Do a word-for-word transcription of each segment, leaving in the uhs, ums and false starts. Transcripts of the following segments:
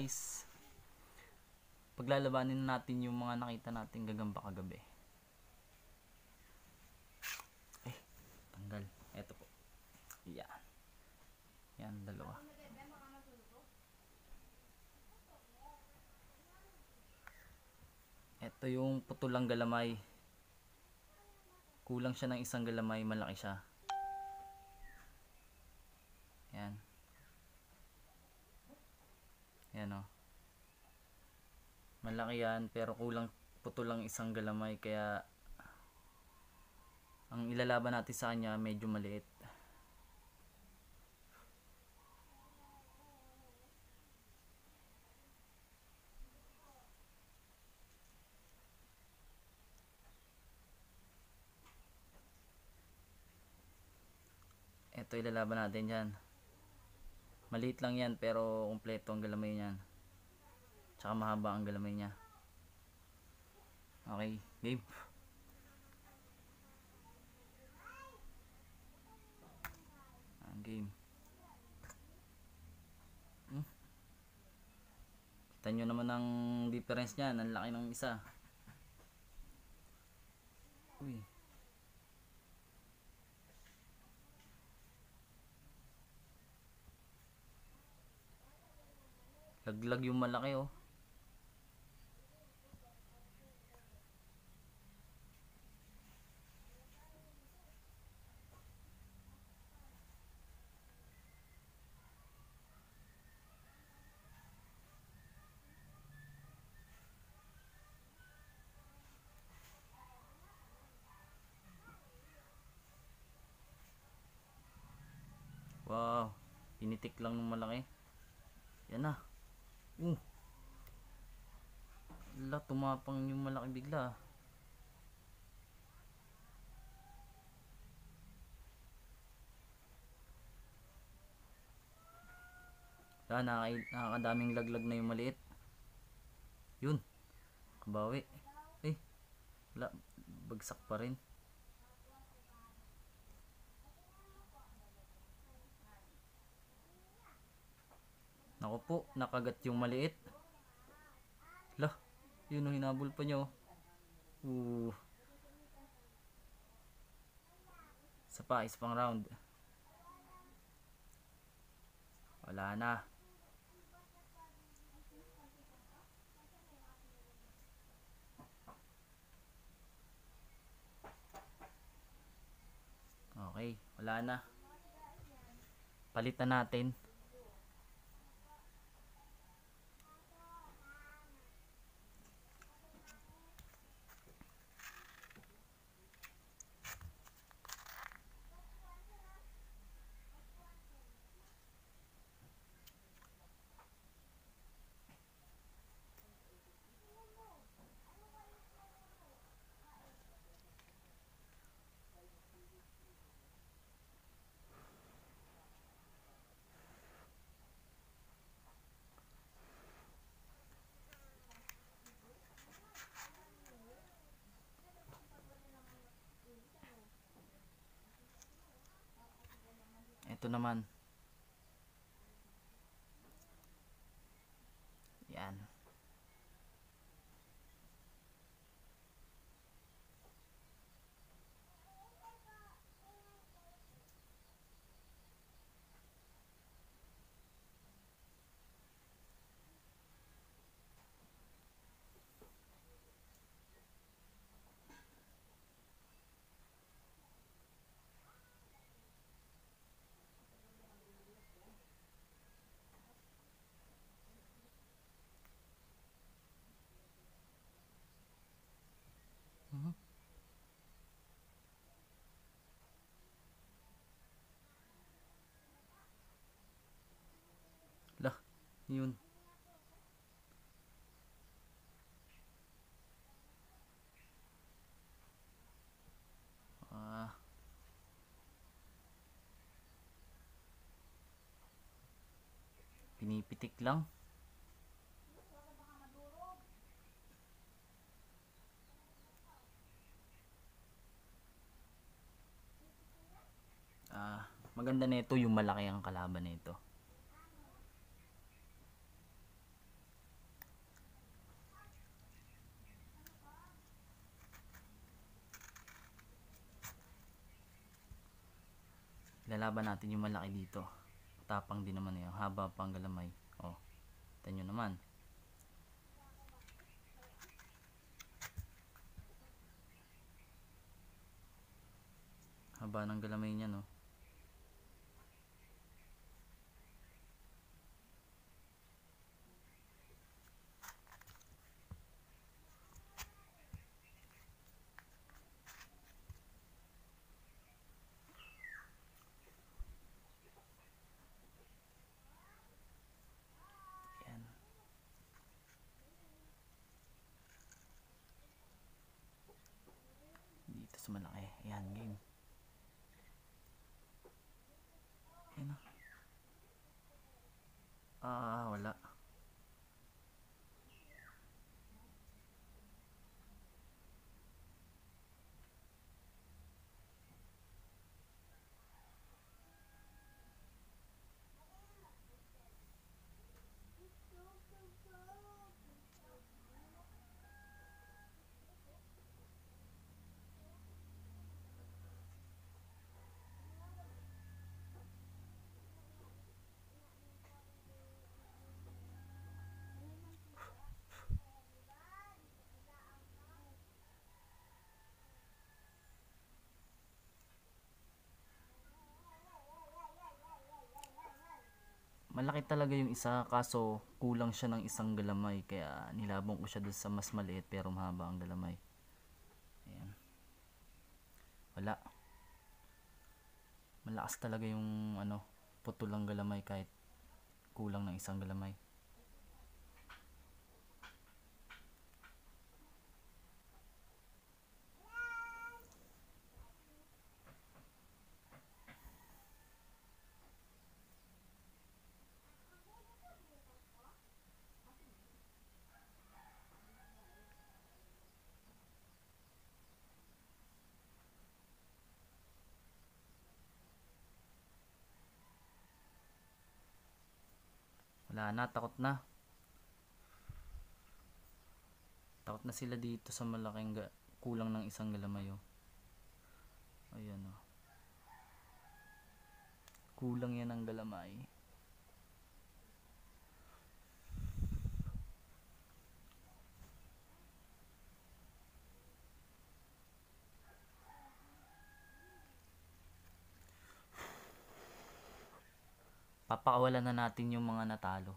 guys, paglalabanin natin yung mga nakita natin gagamba kagabi. Eh, tanggal. Eto po. Yan. Yan, dalawa. Eto yung putulang galamay. Kulang siya ng isang galamay, malaki siya. Yan. Yan o. Malaki yan, pero kulang putulang isang galamay, kaya ang ilalaban natin sa kanya medyo maliit. Ito ilalaban natin yan. Maliit lang yan pero kumpleto ang galamay niyan. Tsaka mahaba ang galamay niya. Okay, game. Ang game. Hmm? Kita nyo naman ang difference niyan. Ang laki ng isa. Uy. Laglag yung malaki oh. Wow, pinitik lang ng malaki. Yan na. Uh. Ala, tumapang yung malaki bigla. Wala, nakakadaming laglag na yung maliit. Yun, kabawi. Eh, wala, bagsak pa rin. Naku po, nakagat yung maliit. Lah, yun o, hinabol pa nyo. Uh. Isa pa, isa pang round. Wala na. Okay, wala na. Palitan natin. Ito naman. Yan. Uh-huh. Lah, yun. Ah. Pinipitik lang. Ah, maganda nito yung malaki ang kalaban nito. Ilalaban natin yung malaki dito. Tapang din naman yun. Haba pang galamay. Oh, ito nyo naman. Haba ng galamay niya, no? Yan. Dito sa malaki. Yan, game. Yan na. Ah, wala. Malaki talaga yung isa, kaso kulang siya ng isang galamay, kaya nilabong ko siya doon sa mas maliit pero mahaba ang galamay. Ayan. Wala. Malakas talaga yung ano, putol ang galamay kahit kulang ng isang galamay. Wala na, takot na. Takot na sila dito sa malaking ga- kulang ng isang galamay, oh. Ayan, oh. Kulang yan ng galamay. Papakawalan na natin yung mga natalo.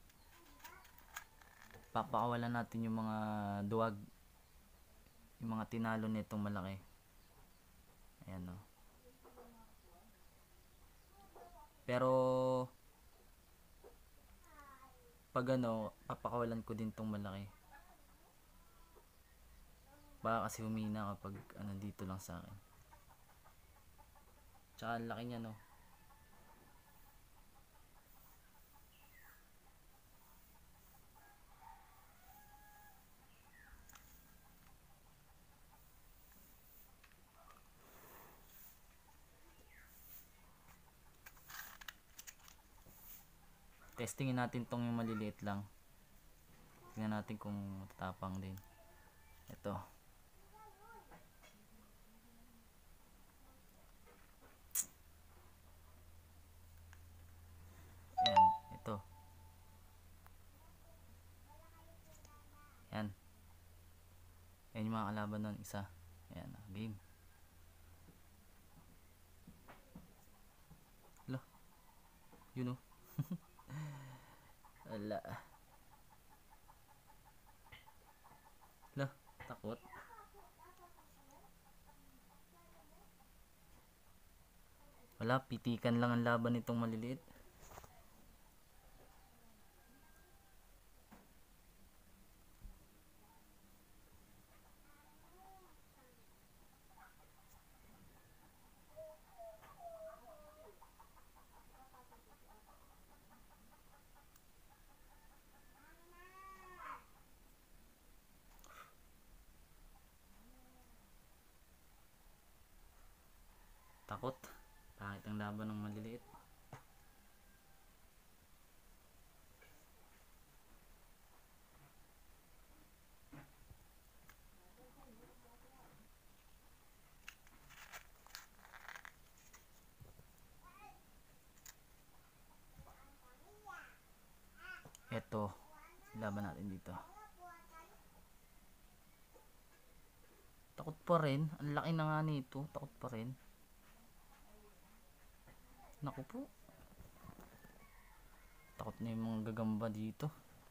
Papakawalan natin yung mga duwag, yung mga tinalo nitong malaki. Ayan, o. Pero pag ano, papakawalan ko din tong malaki. Baka kasi humina kapag ano dito lang sa akin. Tsaka ang laki niya, no. Testingin natin tong yung maliliit lang. Tingnan natin kung tatapang din. Ito. Ayan, ito. Ayan. Ayan yung mga kalaban nun, isa. Ayan, game. Hala. Yun, oh. Wala. Hala, takot. Wala, pitikan lang ang laban nitong maliliit. Takot. Bakit ang laban ng maliliit? laban natin dito. Takot pa rin. Ang laki na nga nito. Takot pa rin. Naku po. Takot na yung mga gagamba dito.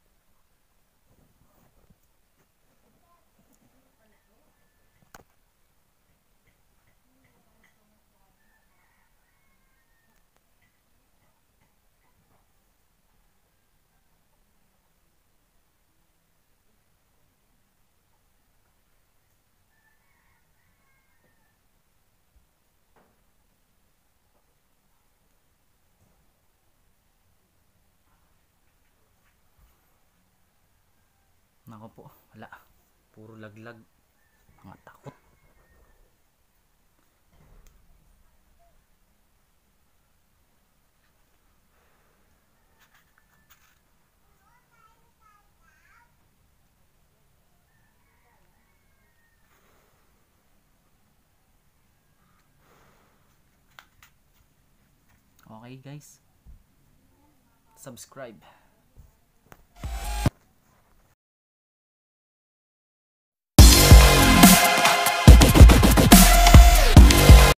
Nako po, wala. Puro laglag. Mga takot. Okay guys. Subscribe.